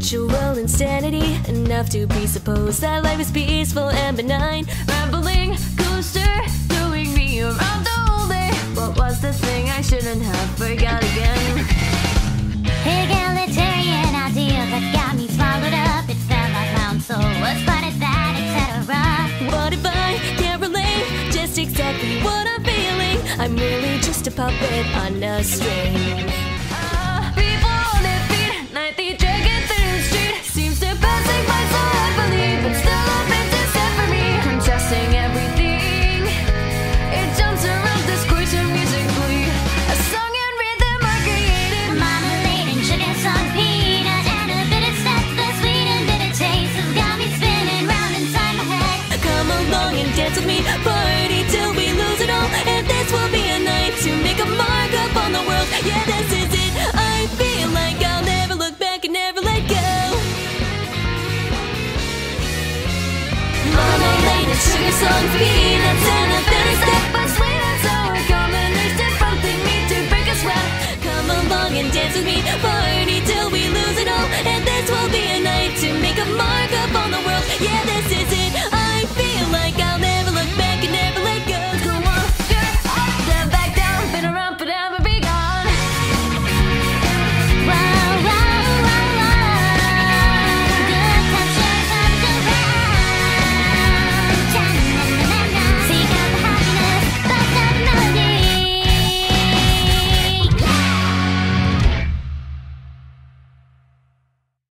Ritual insanity, enough to presuppose that life is peaceful and benign. Rambling coaster, throwing me around the whole day. What was the thing I shouldn't have forgot again? Egalitarian ideal that got me swallowed up. It felt like my own soul was part of that, etc. What if I can't relate just exactly what I'm feeling? I'm really just a puppet on a string. People on their feet, nightly dragging through the street. Seems they're passing by so happily, but still a bit too sad for me. Contrasting everything, it jumps around this quotation musically. A song and rhythm are created. Marmalade and sugar, salt, peanut, and a bit of stuff. The sweet and bitter taste has got me spinning round inside my head. Come along and dance with me, party till we lose it all. And this will be a night to make a mark up on the world. Yeah, this is it. I feel like I'll never look back and never let go. Marmalade and sugar, salt, peanuts, and a bitter step. But sweet and sour combination, something me to break a sweat. Come along and dance with me, party till we lose it all. And this will be a night to make a mark up on the world. Yeah.